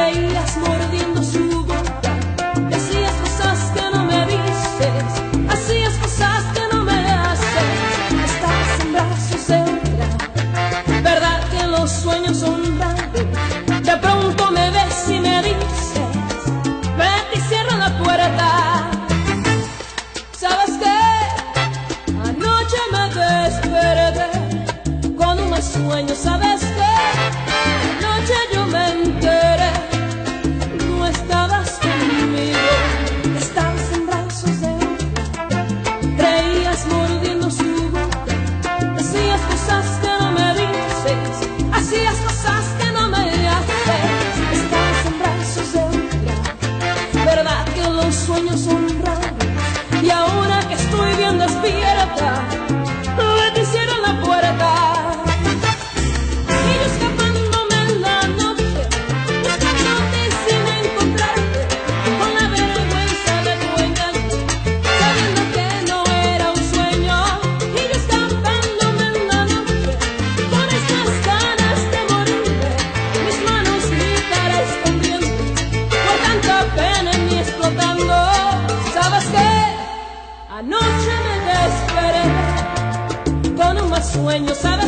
reías mordiendo su boca, decías cosas que no me dices, hacías cosas que no me haces. Estabas en brazos de otra, verdad que los sueños son raros. De pronto me ves y me dices, vete y cierra la puerta. ¿Sabes qué? Anoche me desperté con un mal sueño. ¿Sabes qué? Anoche yo me enteré, no estabas conmigo, estabas en brazos de otra, reías mordiendo su boca, decías cosas que no me dices, hacías cosas que no me haces. Estabas en brazos de otra, verdad que los sueños son raros. Y ahora que estoy bien despierta, me hicieron la puerta. Y yo escapándome en la noche, buscándote sin encontrarte, con la vergüenza de tu engaño, sabiendo que no era un sueño. Y yo escapándome en la noche, con estas ganas de morirme, mis manos, mi cara escondiendo, por tanta pena en mí explotando. ¿Sabes qué? Anoche me desperté con un mal sueño. ¿Sabes?